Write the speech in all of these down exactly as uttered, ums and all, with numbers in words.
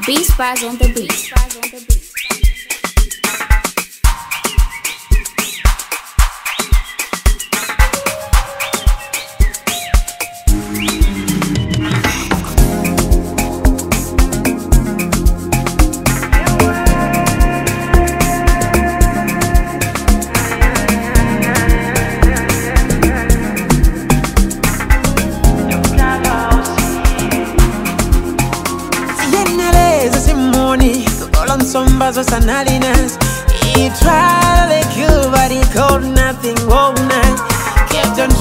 Beast Spies on the beat. Some buzzers and happiness. He tried to make you, but he called nothing all night. Kept on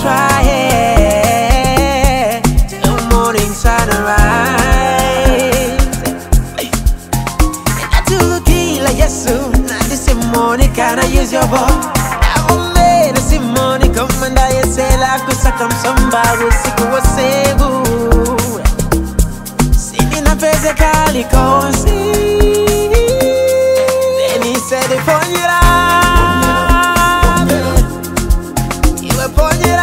trying till morning sunrise. And I took it like yes, so not this morning. Can I use your boy? I'm made this morning. Come and I say like we suck on somebody. Sick of what's say good. Singing a face calico. Said it for you, you were for you,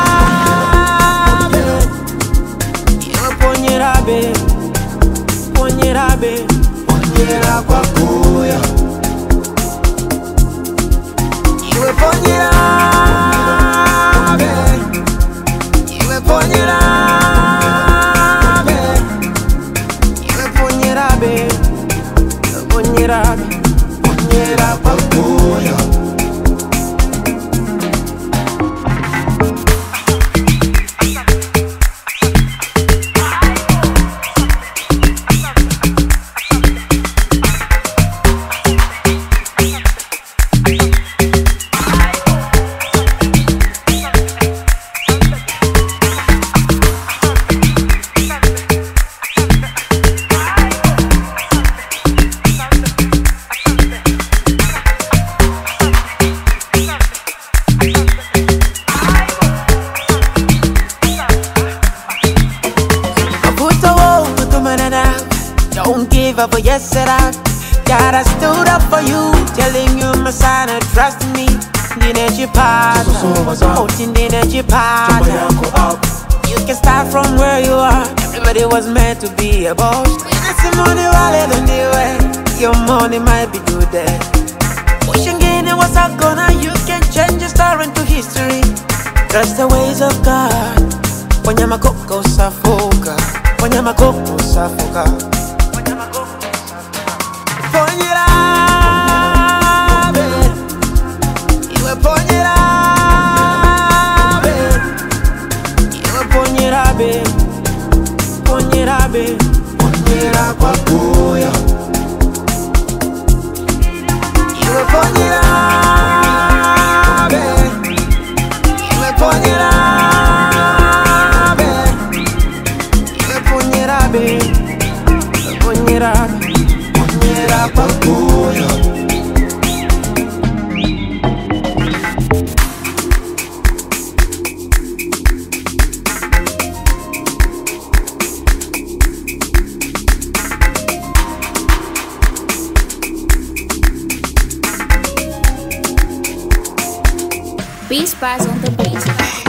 you were for you, for you, for you, KWAKUYA. You were for you, you were for you, you were for you, for you, KWAKUYA. Don't give up, but yes, set out. God, I stood up for you, telling you my son, trust me. Didn't you part? Voting didn't you part? You can start from where you are. Everybody was meant to be a boss. When money wallet on the way, your money might be good there. Pushing in it was not gonna. You can change your story into history. Trust the ways of God. Wanyama koko safoka, wanyama koko safoka. KWAKUYA. You were for you, you were for you, you were for you, KWAKUYA. Beast Spies on the beat.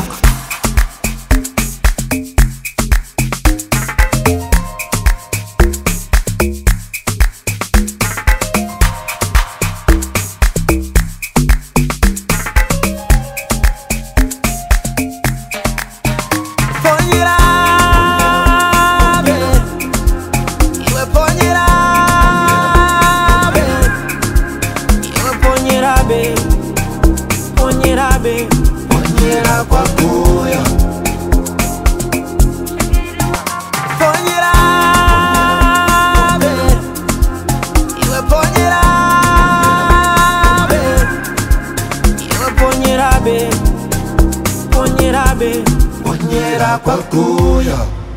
KWAKUYA. KWAKUYA.